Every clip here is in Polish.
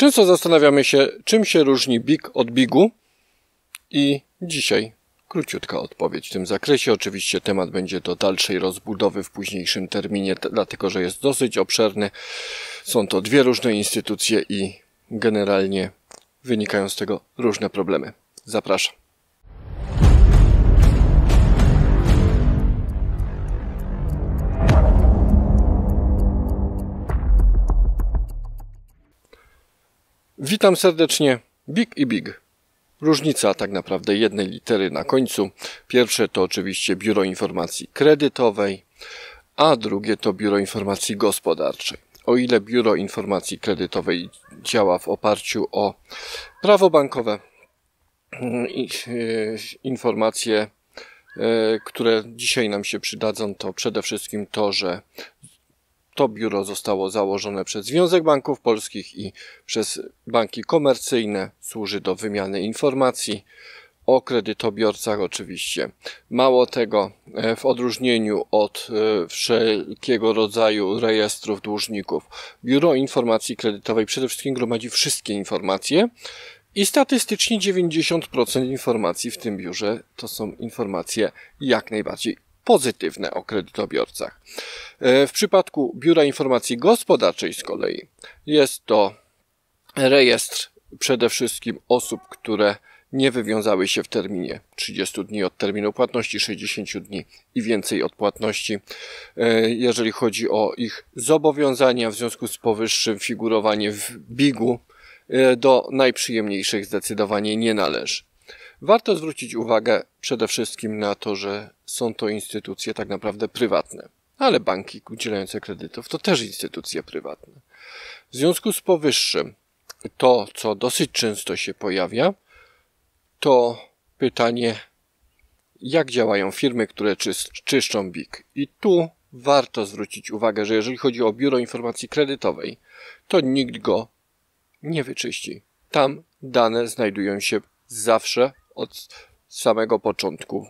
Często zastanawiamy się, czym się różni BIG od BIG-u i dzisiaj króciutka odpowiedź w tym zakresie. Oczywiście temat będzie do dalszej rozbudowy w późniejszym terminie, dlatego że jest dosyć obszerny. Są to dwie różne instytucje i generalnie wynikają z tego różne problemy. Zapraszam. Witam serdecznie. BIG i BIG. Różnica tak naprawdę jednej litery na końcu. Pierwsze to oczywiście Biuro Informacji Kredytowej, a drugie to Biuro Informacji Gospodarczej. O ile Biuro Informacji Kredytowej działa w oparciu o prawo bankowe, informacje, które dzisiaj nam się przydadzą, to przede wszystkim to, że to biuro zostało założone przez Związek Banków Polskich i przez banki komercyjne. Służy do wymiany informacji o kredytobiorcach oczywiście. Mało tego, w odróżnieniu od wszelkiego rodzaju rejestrów dłużników, Biuro Informacji Kredytowej przede wszystkim gromadzi wszystkie informacje i statystycznie 90% informacji w tym biurze to są informacje jak najbardziej pozytywne o kredytobiorcach. W przypadku Biura Informacji Gospodarczej z kolei jest to rejestr przede wszystkim osób, które nie wywiązały się w terminie 30 dni od terminu płatności, 60 dni i więcej od płatności. Jeżeli chodzi o ich zobowiązania, w związku z powyższym figurowanie w BIG-u do najprzyjemniejszych zdecydowanie nie należy. Warto zwrócić uwagę przede wszystkim na to, że są to instytucje tak naprawdę prywatne, ale banki udzielające kredytów to też instytucje prywatne. W związku z powyższym to, co dosyć często się pojawia, to pytanie, jak działają firmy, które czyszczą BIG. I tu warto zwrócić uwagę, że jeżeli chodzi o Biuro Informacji Kredytowej, to nikt go nie wyczyści. Tam dane znajdują się zawsze od samego początku.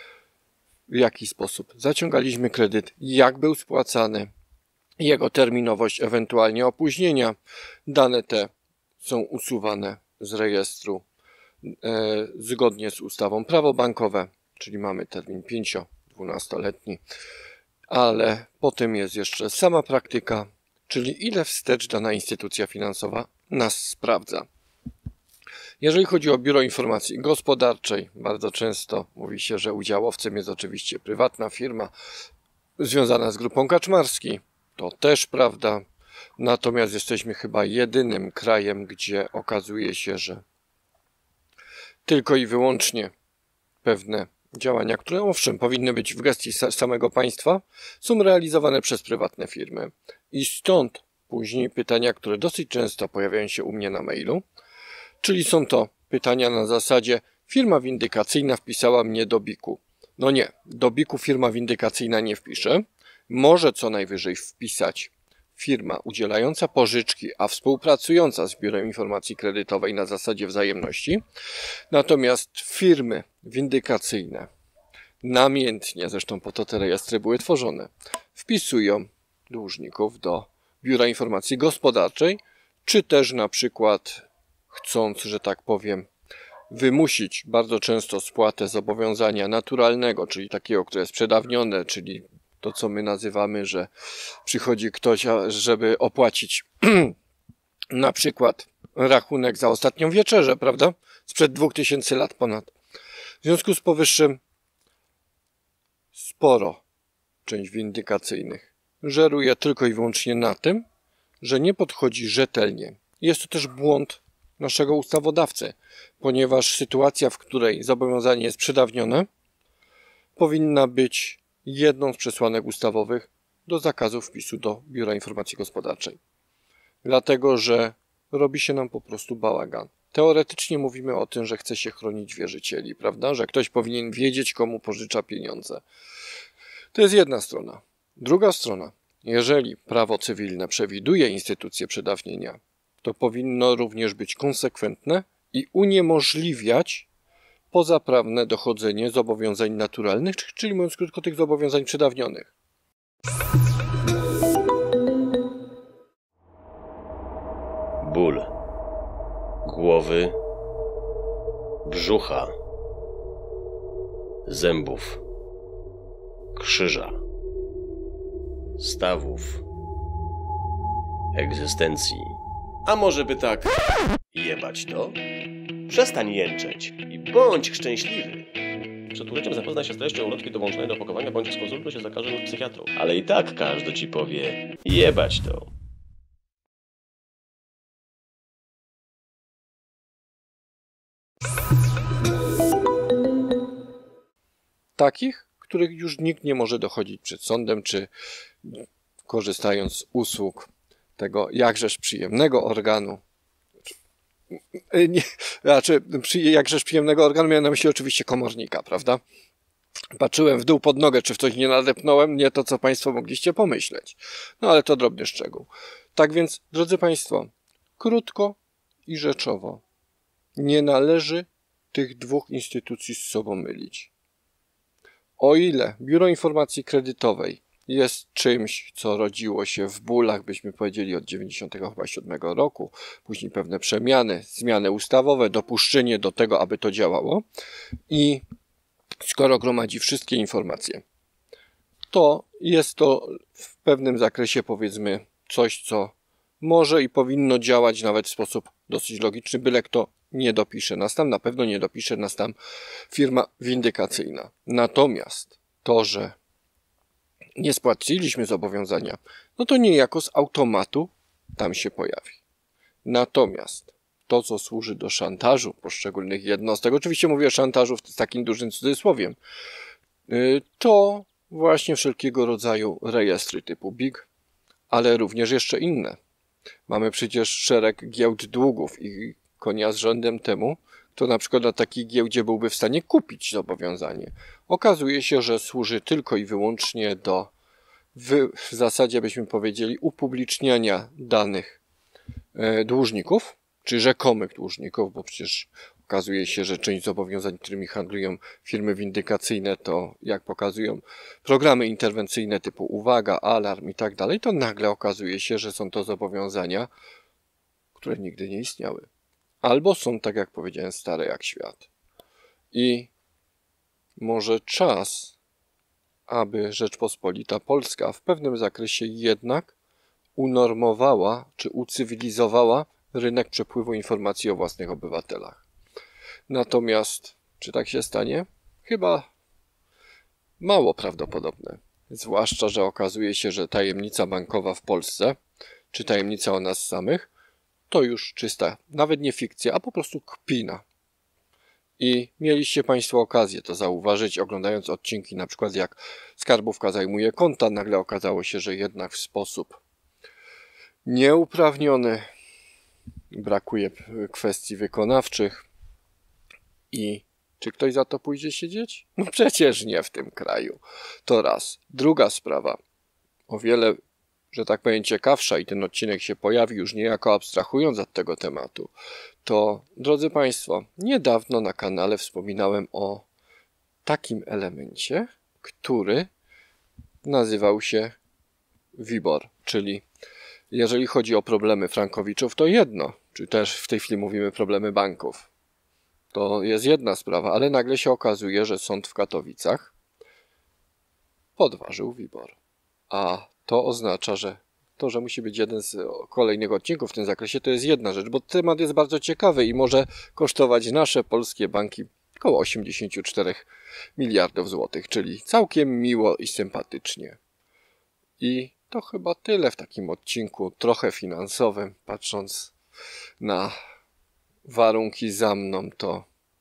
W jaki sposób zaciągaliśmy kredyt, jak był spłacany, jego terminowość, ewentualnie opóźnienia. Dane te są usuwane z rejestru zgodnie z ustawą Prawo bankowe, czyli mamy termin 5-12-letni, ale potem jest jeszcze sama praktyka, czyli ile wstecz dana instytucja finansowa nas sprawdza. Jeżeli chodzi o Biuro Informacji Gospodarczej, bardzo często mówi się, że udziałowcem jest oczywiście prywatna firma związana z Grupą Kaczmarski. To też prawda. Natomiast jesteśmy chyba jedynym krajem, gdzie okazuje się, że tylko i wyłącznie pewne działania, które owszem powinny być w gestii samego państwa, są realizowane przez prywatne firmy. I stąd później pytania, które dosyć często pojawiają się u mnie na mailu, czyli są to pytania na zasadzie firma windykacyjna wpisała mnie do BIG-u. No nie, do BIG-u firma windykacyjna nie wpisze. Może co najwyżej wpisać firma udzielająca pożyczki, a współpracująca z Biurem Informacji Kredytowej na zasadzie wzajemności. Natomiast firmy windykacyjne namiętnie, zresztą po to te rejestry były tworzone, wpisują dłużników do Biura Informacji Gospodarczej, czy też na przykład chcąc, że tak powiem, wymusić bardzo często spłatę zobowiązania naturalnego, czyli takiego, które jest przedawnione, czyli to, co my nazywamy, że przychodzi ktoś, żeby opłacić na przykład rachunek za ostatnią wieczerzę, prawda? Sprzed 2000 lat ponad. W związku z powyższym sporo część windykacyjnych żeruje tylko i wyłącznie na tym, że nie podchodzi rzetelnie. Jest to też błąd naszego ustawodawcy, ponieważ sytuacja, w której zobowiązanie jest przedawnione, powinna być jedną z przesłanek ustawowych do zakazu wpisu do Biura Informacji Gospodarczej. Dlatego, że robi się nam po prostu bałagan. Teoretycznie mówimy o tym, że chce się chronić wierzycieli, prawda? Że ktoś powinien wiedzieć, komu pożycza pieniądze. To jest jedna strona. Druga strona. Jeżeli prawo cywilne przewiduje instytucję przedawnienia, to powinno również być konsekwentne i uniemożliwiać pozaprawne dochodzenie zobowiązań naturalnych, czyli mówiąc krótko, tych zobowiązań przedawnionych. Ból, głowy, brzucha, zębów, krzyża, stawów, egzystencji. A może by tak jebać to? Przestań jęczeć i bądź szczęśliwy. Przed użyciem zapoznaj się z treścią ulotki dołączonej do opakowania, bądź skonsultuj się z lekarzem lub psychiatrą. Ale i tak każdy ci powie jebać to. Takich, których już nikt nie może dochodzić przed sądem, czy korzystając z usług tego jakżeż przyjemnego organu. Jakżeż przyjemnego organu miałem na myśli oczywiście komornika, prawda? Patrzyłem w dół pod nogę, czy w coś nie nadepnąłem, nie to, co Państwo mogliście pomyśleć. No ale to drobny szczegół. Tak więc, drodzy Państwo, krótko i rzeczowo, nie należy tych dwóch instytucji z sobą mylić. O ile Biuro Informacji Kredytowej jest czymś, co rodziło się w bólach, byśmy powiedzieli, od 97 roku, później pewne przemiany, zmiany ustawowe, dopuszczenie do tego, aby to działało i skoro gromadzi wszystkie informacje, to jest to w pewnym zakresie, powiedzmy, coś, co może i powinno działać nawet w sposób dosyć logiczny, byle kto nie dopisze nas tam, na pewno nie dopisze nas tam firma windykacyjna. Natomiast to, że nie spłaciliśmy zobowiązania, no to niejako z automatu tam się pojawi. Natomiast to, co służy do szantażu poszczególnych jednostek, oczywiście mówię o szantażu z takim dużym cudzysłowiem, to właśnie wszelkiego rodzaju rejestry typu BIG, ale również jeszcze inne. Mamy przecież szereg giełd długów i konia z rzędem temu, kto na przykład na takiej giełdzie byłby w stanie kupić zobowiązanie. Okazuje się, że służy tylko i wyłącznie do w zasadzie byśmy powiedzieli upubliczniania danych dłużników, czy rzekomych dłużników, bo przecież okazuje się, że część zobowiązań, którymi handlują firmy windykacyjne, to jak pokazują programy interwencyjne typu uwaga, alarm i tak dalej, to nagle okazuje się, że są to zobowiązania, które nigdy nie istniały. Albo są, tak jak powiedziałem, stare jak świat. I może czas, aby Rzeczpospolita Polska w pewnym zakresie jednak unormowała czy ucywilizowała rynek przepływu informacji o własnych obywatelach. Natomiast, czy tak się stanie? Chyba mało prawdopodobne. Zwłaszcza, że okazuje się, że tajemnica bankowa w Polsce, czy tajemnica o nas samych, to już czysta, nawet nie fikcja, a po prostu kpina. I mieliście Państwo okazję to zauważyć, oglądając odcinki, na przykład jak skarbówka zajmuje konta, nagle okazało się, że jednak w sposób nieuprawniony brakuje kwestii wykonawczych. I czy ktoś za to pójdzie siedzieć? No przecież nie w tym kraju. To raz. Druga sprawa, o wiele, że tak powiem, ciekawsza i ten odcinek się pojawi już niejako abstrahując od tego tematu, to, drodzy Państwo, niedawno na kanale wspominałem o takim elemencie, który nazywał się WIBOR, czyli jeżeli chodzi o problemy frankowiczów, to jedno, czy też w tej chwili mówimy problemy banków. To jest jedna sprawa, ale nagle się okazuje, że sąd w Katowicach podważył WIBOR. A to oznacza, że to, że musi być jeden z kolejnych odcinków w tym zakresie, to jest jedna rzecz, bo temat jest bardzo ciekawy i może kosztować nasze polskie banki około 84 miliardów złotych, czyli całkiem miło i sympatycznie. I to chyba tyle w takim odcinku, trochę finansowym, patrząc na warunki za mną, to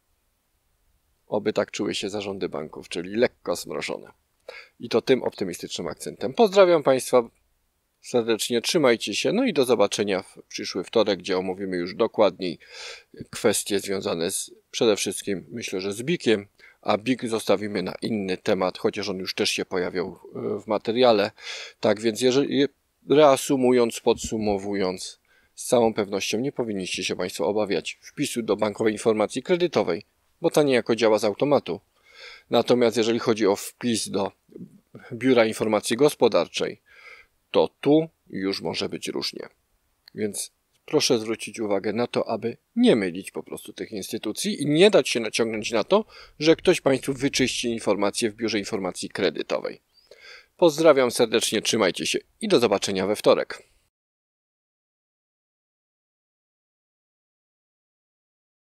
oby tak czuły się zarządy banków, czyli lekko zmrożone. I to tym optymistycznym akcentem. Pozdrawiam Państwa serdecznie, trzymajcie się, no i do zobaczenia w przyszły wtorek, gdzie omówimy już dokładniej kwestie związane przede wszystkim, myślę, że z BIG-iem, a BIG zostawimy na inny temat, chociaż on już też się pojawiał w materiale. Tak więc, jeżeli reasumując, podsumowując, z całą pewnością nie powinniście się Państwo obawiać wpisu do bankowej informacji kredytowej, bo ta niejako działa z automatu. Natomiast jeżeli chodzi o wpis do Biura Informacji Gospodarczej, to tu już może być różnie. Więc proszę zwrócić uwagę na to, aby nie mylić po prostu tych instytucji i nie dać się naciągnąć na to, że ktoś Państwu wyczyści informacje w Biurze Informacji Kredytowej. Pozdrawiam serdecznie, trzymajcie się i do zobaczenia we wtorek.